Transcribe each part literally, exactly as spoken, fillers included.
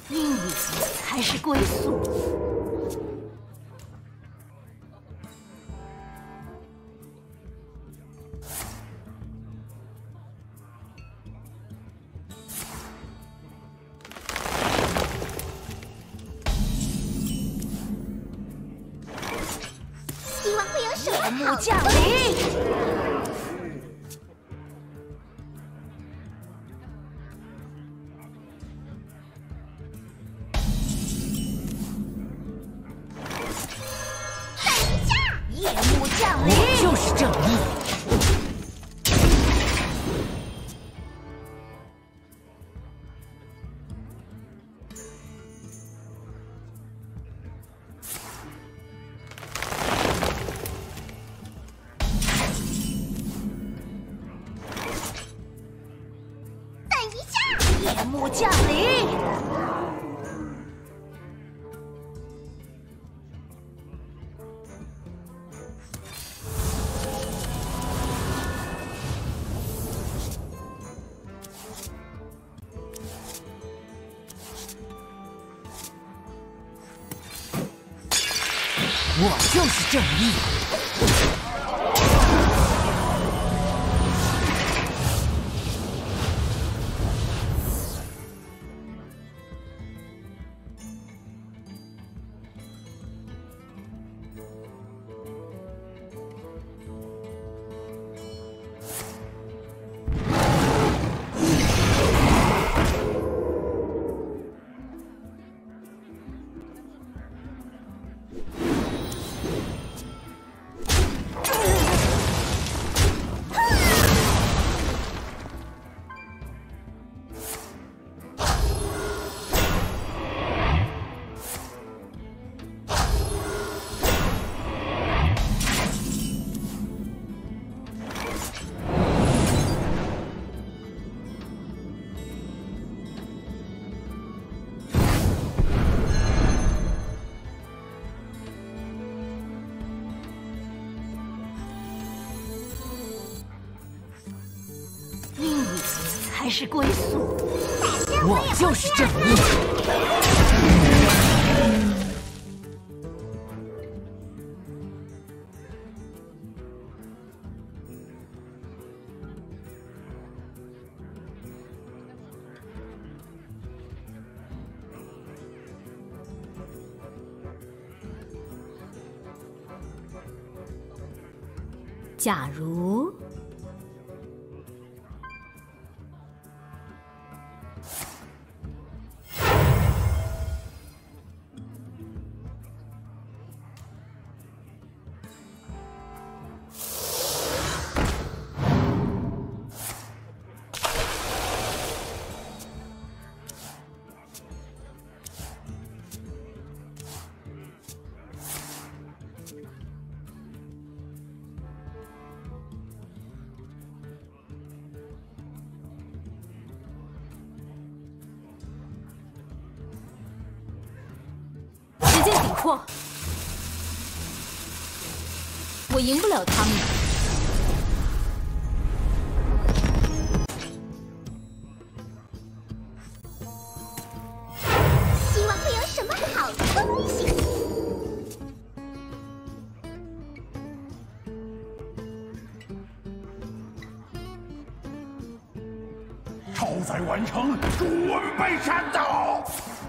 阴影才是归宿。 希望会有什么夜幕好降临。 夜幕降临， 我就是正义。 等一下， 夜幕降临。 我就是正义。 阴影才是归宿。 我就是正义。 假如。 直接抵破，我赢不了他们。 希望会有什么好东西。 超载完成，准备战斗！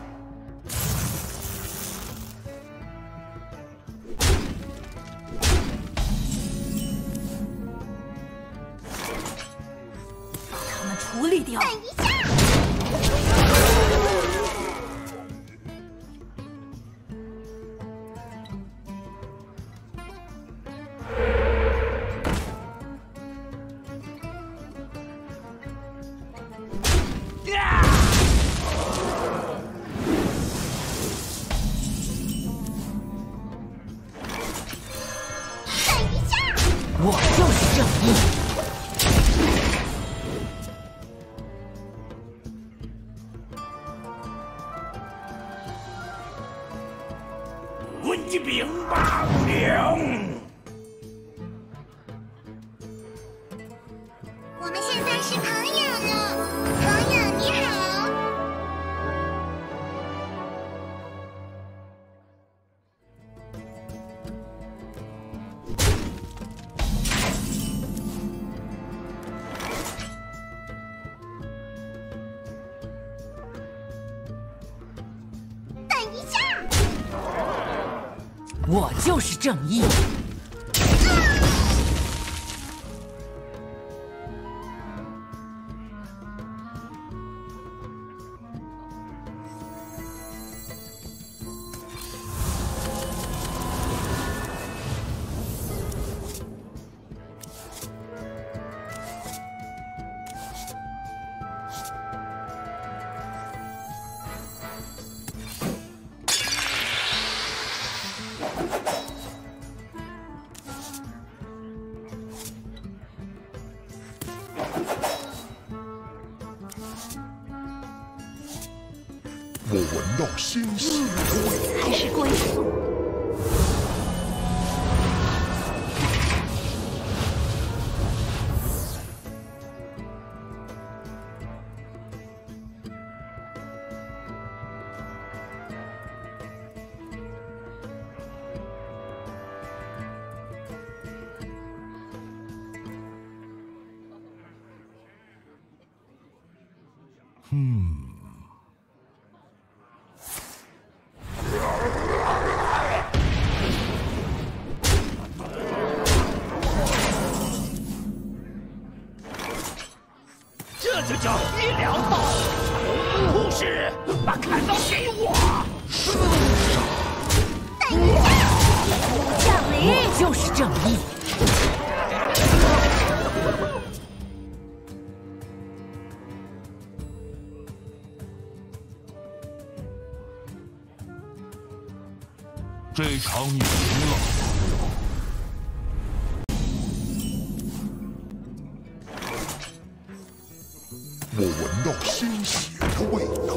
处理掉。 等一下，等一下， 我就是正义。 一柄霸凌。 我们现在是朋友了，朋友你好。 我就是正义。 我闻到鲜血的味道， 才是归宿。 嗯。 这就叫医疗刀！护士，把砍刀给我！ 降临！ 我就是正义。 这场你赢了。 我闻到鲜血的味道。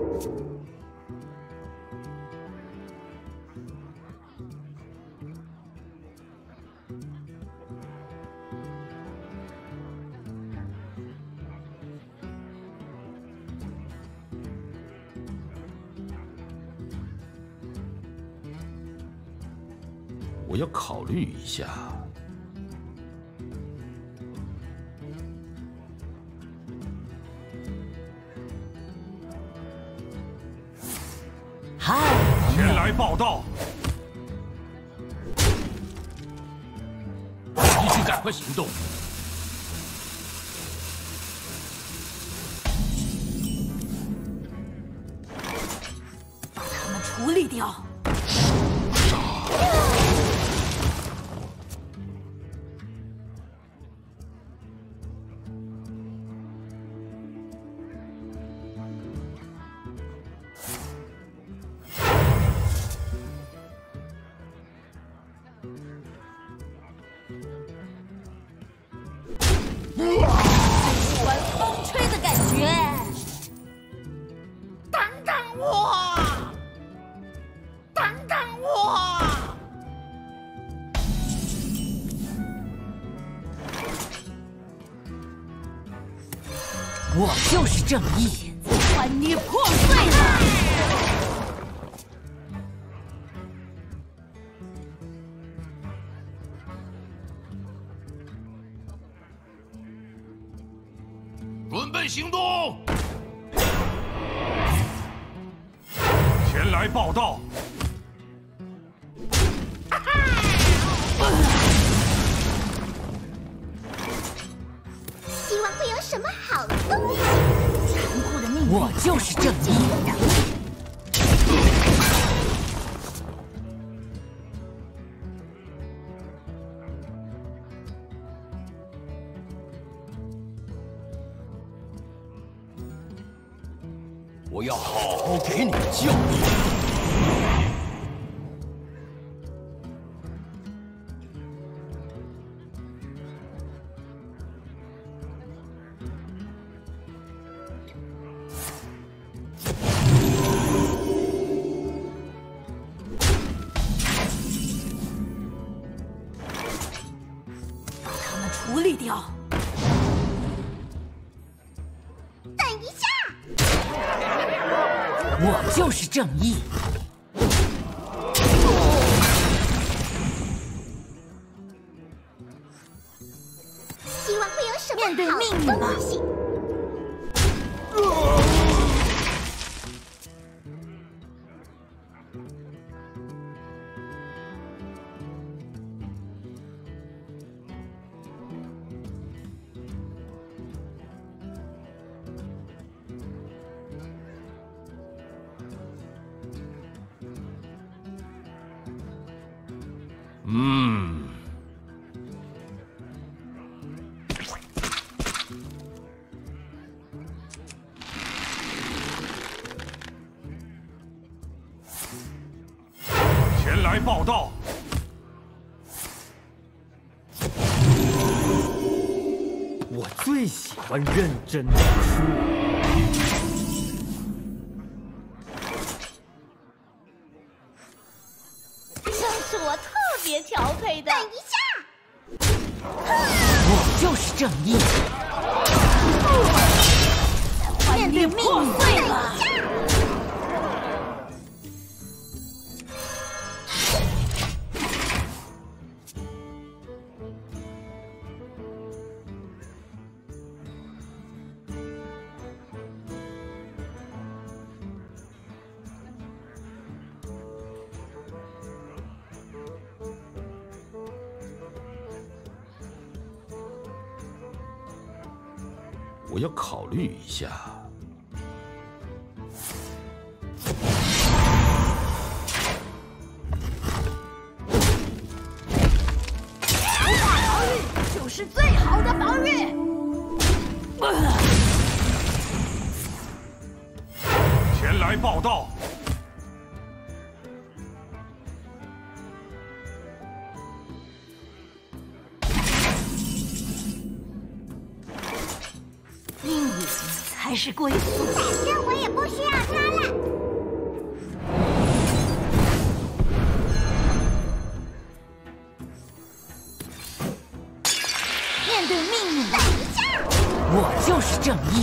我要考虑一下。 前来报道， 必须赶快行动。 把他们处理掉。喜欢风吹的感觉。 等等我，等等我！ 我就是正义。 把你破碎了。 准备行动！ 前来报道。 希望会有什么好东西。 残酷的命运。 我就是正义。 我要好好给你教育。 把他们处理掉。 我就是正义。 希望会有什么面对命运吧。 好东西。 嗯。前来报道。 我最喜欢认真读书。 正是我特别调配的。等一下， 我就是正义。 面对破碎了。 我要考虑一下。 无法防御就是最好的防御。 前来报道。 才是归宿， 反正我也不需要它了。 面对命运， 等一下， 我就是正义。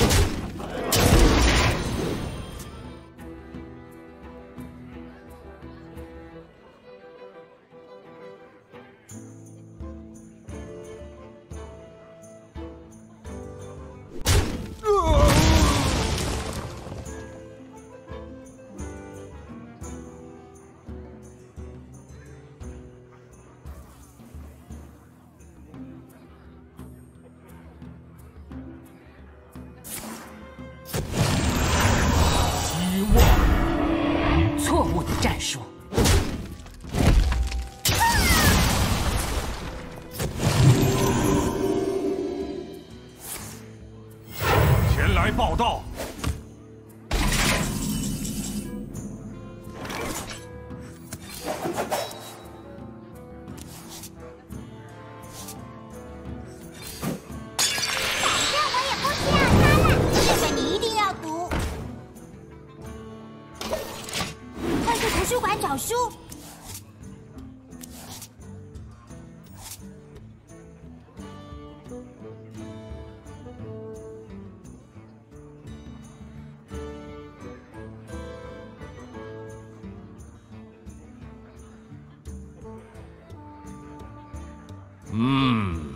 错误的战术。 前来报道。 反正我也不需要它了。这个你一定要读。 快去图书馆找书。 嗯。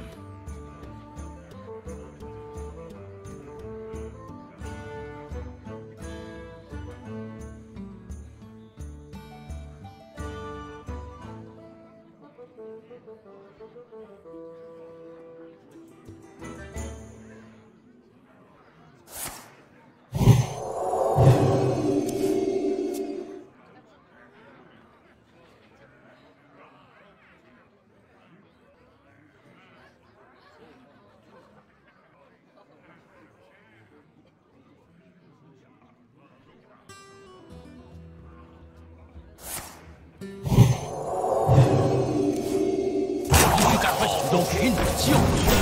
都给你教训！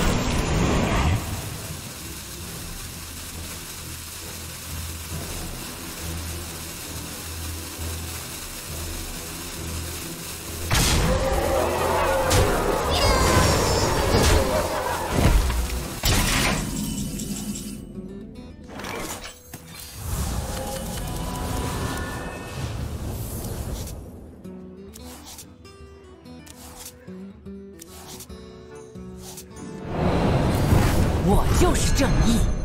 我就是正义。